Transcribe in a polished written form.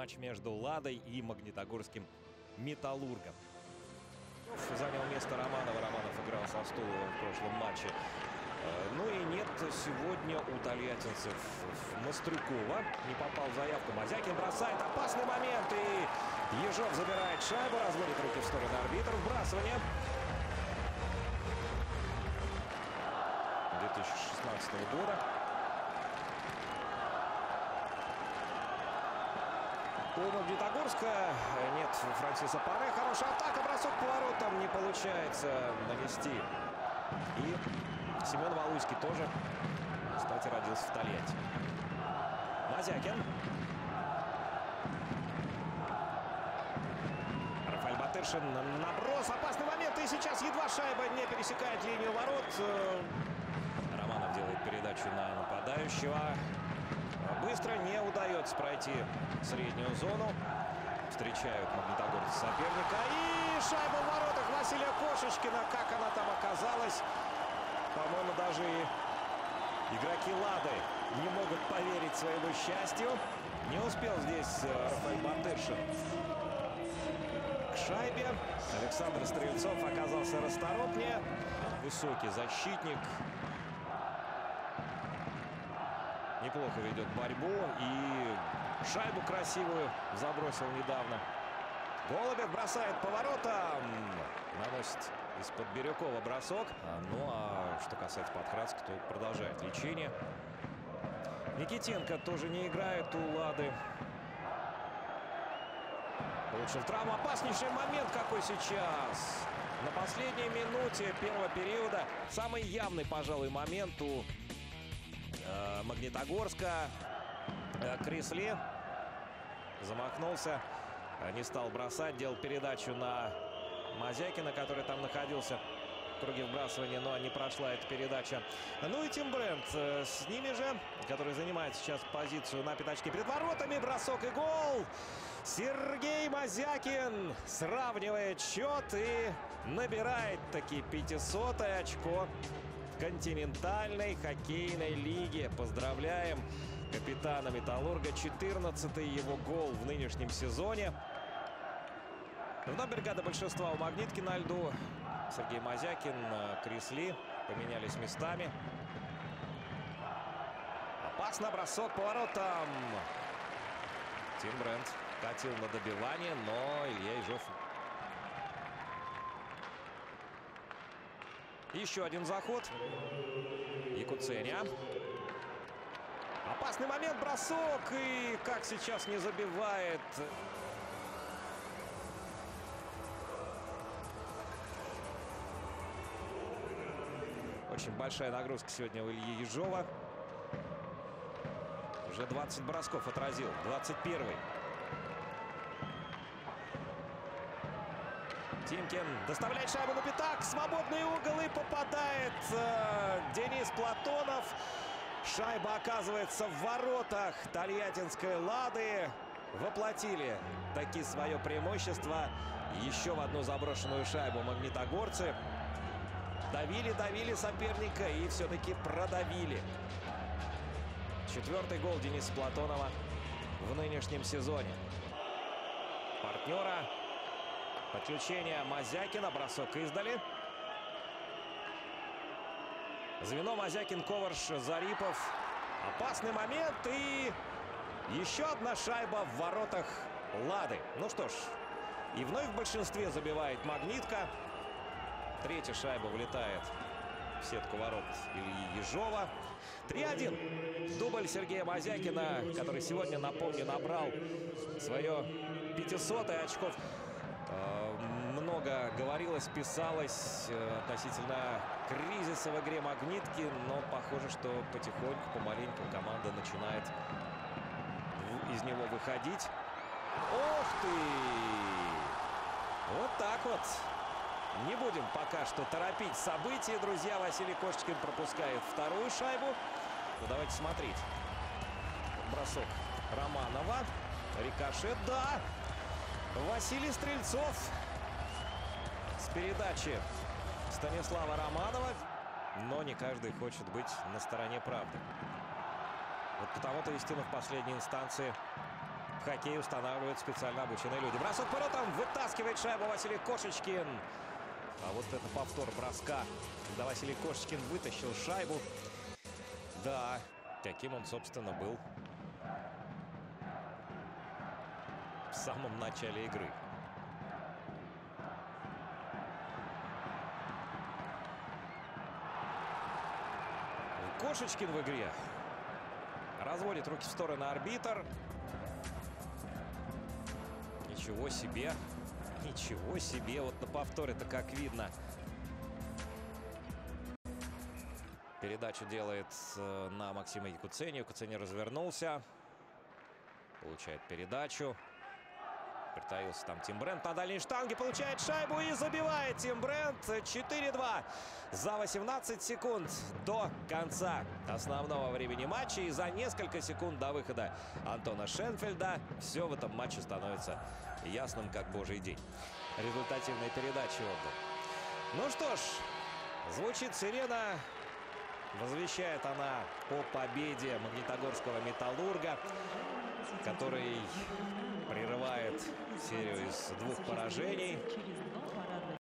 матч между «Ладой» и магнитогорским «Металлургом». Занял место Романова. Романов играл со Стуловым в прошлом матче. Ну и нет сегодня у тольяттинцев Мастрюкова. Не попал в заявку. Мазякин бросает. Опасный момент. И Ежов забирает шайбу. Разводит руки в сторону арбитра. Вбрасывание. 2016 года. У Магнитогорска нет Франсиса Паре. Хорошая атака. Бросок поворотом. Не получается нанести. И Семен Валуйский тоже, кстати, родился в Тольятти. Мазякин. Рафаэль Батыршин. Наброс. Опасный момент. И сейчас едва шайба не пересекает линию ворот. Романов делает передачу на нападающего. Быстро не удается пройти среднюю зону. Встречают магнитогорцы соперника. И шайба в воротах Василия Кошечкина. Как она там оказалась? По-моему, даже и игроки «Лады» не могут поверить своему счастью. Не успел здесь Рафаэль Батыршин к шайбе. Александр Стрельцов оказался расторопнее. Высокий защитник. Неплохо ведет борьбу. И шайбу красивую забросил недавно. Голубев бросает поворотом. Наносит из-под Бирюкова бросок. Ну а что касается Подхрадска, то продолжает лечение. Никитенко тоже не играет у «Лады». Получил травму. Опаснейший момент какой сейчас. На последней минуте первого периода. Самый явный, пожалуй, момент у Магнитогорска. Кресли замахнулся. Не стал бросать. Делал передачу на Мазякина, который там находился в круге вбрасывания, но не прошла эта передача. Ну и Тим Брент с ними же, который занимает сейчас позицию на пятачке перед воротами. Бросок и гол. Сергей Мазякин сравнивает счет и набирает таки 500-е очко в континентальной хоккейной лиге. Поздравляем капитана «Металлурга». 14-й его гол в нынешнем сезоне. Вновь бригада большинства у «Магнитки» на льду. Сергей Мазякин, Кресли поменялись местами. Опасно. Бросок поворотом. Тим Брент катил на добивание, но Илья Ежов. Еще один заход. Якуценя. Опасный момент. Бросок. И как сейчас не забивает. Очень большая нагрузка сегодня у Ильи Ежова. Уже 20 бросков отразил. 21-й. Тимкин доставляет шайбу на пятак. Свободный угол и попадает Денис Платонов. Шайба оказывается в воротах тольяттинской «Лады». Воплотили таки свое преимущество. Еще в одну заброшенную шайбу магнитогорцы. Давили соперника и все-таки продавили. 4-й гол Дениса Платонова в нынешнем сезоне. Партнера. Подключение Мазякина. Бросок издали. Звено Мазякин, Коварш, Зарипов. Опасный момент. И еще одна шайба в воротах «Лады». Ну что ж, и вновь в большинстве забивает «Магнитка». Третья шайба влетает в сетку ворот Ильи Ежова. 3-1. Дубль Сергея Мазякина, который сегодня, напомню, набрал свое 500-е очков. Много говорилось, писалось относительно кризиса в игре «Магнитки», но похоже, что потихоньку, помаленьку команда начинает из него выходить. Ох ты! Вот так вот. Не будем пока что торопить события, друзья. Василий Кошечкин пропускает вторую шайбу. Ну, давайте смотреть. Бросок Романова. Рикошет, да. Василий Стрельцов с передачи Станислава Романова. Но не каждый хочет быть на стороне правды. Вот потому-то истина в последней инстанции в хоккей устанавливают специально обученные люди. Бросок по воротам, вытаскивает шайбу Василий Кошечкин. А вот это повтор броска, когда Василий Кошечкин вытащил шайбу. Да, таким он, собственно, был в самом начале игры. Кошечкин в игре. Разводит руки в сторону арбитр. Ничего себе. Ничего себе. Вот на повторе-то как видно. Передачу делает на Максима Якуценю. Якуценя развернулся. Получает передачу. Притаился там Тим Брент на дальней штанге. Получает шайбу и забивает Тим Брент. 4-2 за 18 секунд до конца основного времени матча. И за несколько секунд до выхода Антона Шенфельда все в этом матче становится ясным, как божий день. Результативная передача отдал. Ну что ж, звучит сирена. Возвещает она о победе магнитогорского «Металлурга», который прерывает серию из 2 поражений.